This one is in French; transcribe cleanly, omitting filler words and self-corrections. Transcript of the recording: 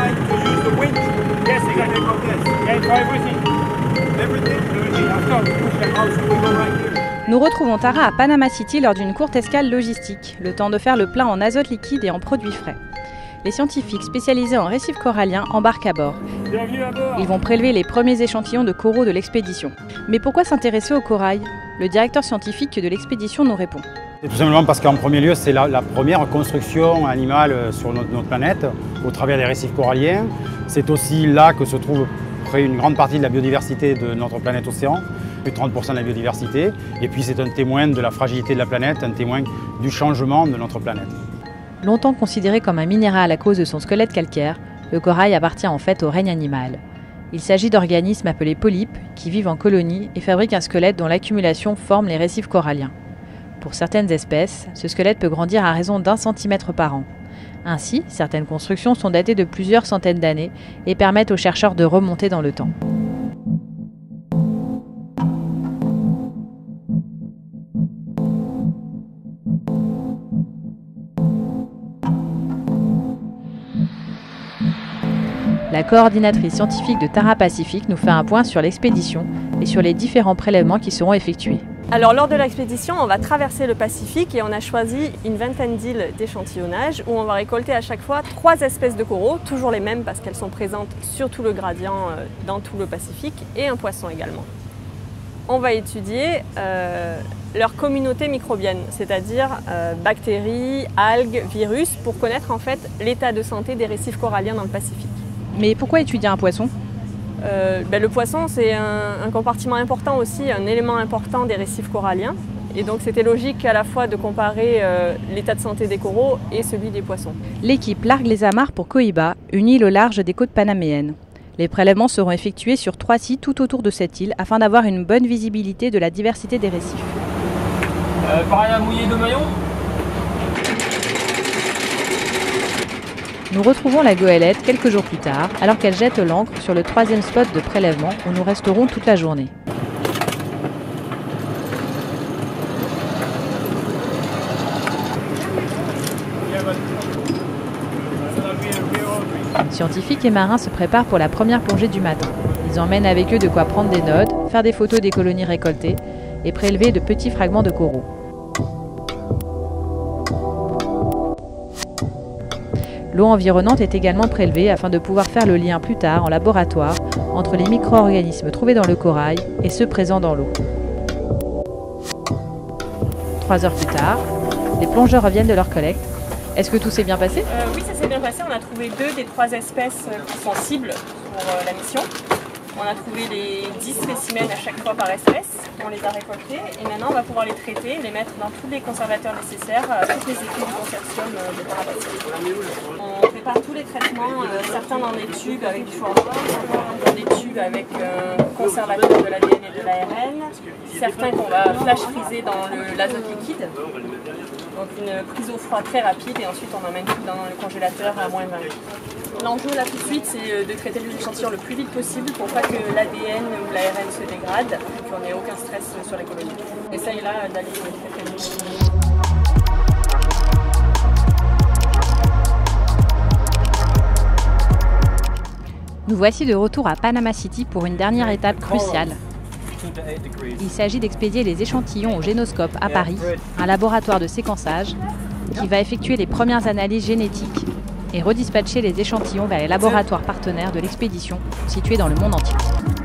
like to use the winch. Yes, exactly. Yeah, for everything. Everything. After we push the house, we go right here. Nous retrouvons Tara à Panama City lors d'une courte escale logistique, le temps de faire le plein en azote liquide et en produits frais. Les scientifiques spécialisés en récifs coralliens embarquent à bord. Bienvenue à bord. Ils vont prélever les premiers échantillons de coraux de l'expédition. Mais pourquoi s'intéresser au corail? Le directeur scientifique de l'expédition nous répond. C'est tout simplement parce qu'en premier lieu, c'est la première construction animale sur notre planète, au travers des récifs coralliens. C'est aussi là que se trouve près une grande partie de la biodiversité de notre planète océan, plus de 30% de la biodiversité. Et puis c'est un témoin de la fragilité de la planète, un témoin du changement de notre planète. Longtemps considéré comme un minéral à cause de son squelette calcaire, le corail appartient en fait au règne animal. Il s'agit d'organismes appelés polypes qui vivent en colonie et fabriquent un squelette dont l'accumulation forme les récifs coralliens. Pour certaines espèces, ce squelette peut grandir à raison d'1 centimètre par an. Ainsi, certaines constructions sont datées de plusieurs centaines d'années et permettent aux chercheurs de remonter dans le temps. La coordinatrice scientifique de Tara Pacific nous fait un point sur l'expédition et sur les différents prélèvements qui seront effectués. Alors lors de l'expédition, on va traverser le Pacifique et on a choisi une vingtaine d'îles d'échantillonnage où on va récolter à chaque fois 3 espèces de coraux, toujours les mêmes parce qu'elles sont présentes sur tout le gradient dans tout le Pacifique, et un poisson également. On va étudier leur communauté microbienne, c'est-à-dire bactéries, algues, virus, pour connaître en fait l'état de santé des récifs coralliens dans le Pacifique. Mais pourquoi étudier un poisson? Le poisson, c'est un compartiment important aussi, un élément important des récifs coralliens. Et donc c'était logique à la fois de comparer l'état de santé des coraux et celui des poissons. L'équipe largue les amarres pour Coiba, une île au large des côtes panaméennes. Les prélèvements seront effectués sur 3 sites tout autour de cette île afin d'avoir une bonne visibilité de la diversité des récifs. Pareil à mouiller de maillot. Nous retrouvons la goélette quelques jours plus tard, alors qu'elle jette l'ancre sur le 3e spot de prélèvement où nous resterons toute la journée. Scientifiques et marins se préparent pour la première plongée du matin. Ils emmènent avec eux de quoi prendre des notes, faire des photos des colonies récoltées et prélever de petits fragments de coraux. L'eau environnante est également prélevée afin de pouvoir faire le lien plus tard en laboratoire entre les micro-organismes trouvés dans le corail et ceux présents dans l'eau. 3 heures plus tard, les plongeurs reviennent de leur collecte. Est-ce que tout s'est bien passé? Oui, ça s'est bien passé. On a trouvé 2 des 3 espèces qui sont cibles pour la mission. On a trouvé les 10 spécimens à chaque fois par espèce. On les a récoltés et maintenant on va pouvoir les traiter, les mettre dans tous les conservateurs nécessaires à toutes les équipes du consortium de Tara Pacific. On prépare tous les traitements, certains dans des tubes avec du format, certains dans des tubes avec un conservateur de l'ADN et de l'ARN, certains qu'on va flash freezer dans l'azote liquide. Donc une prise au froid très rapide et ensuite on emmène tout dans le congélateur à moins 20 degrés. L'enjeu là tout de suite, c'est de traiter les échantillons le plus vite possible pour pas que l'ADN ou l'ARN se dégrade et qu'on n'ait aucun stress sur les colonies. Et ça, là, d'aller très très vite. Nous voici de retour à Panama City pour une dernière étape cruciale. Il s'agit d'expédier les échantillons au Génoscope à Paris, un laboratoire de séquençage qui va effectuer les premières analyses génétiques et redispatcher les échantillons vers les laboratoires partenaires de l'expédition situés dans le monde entier.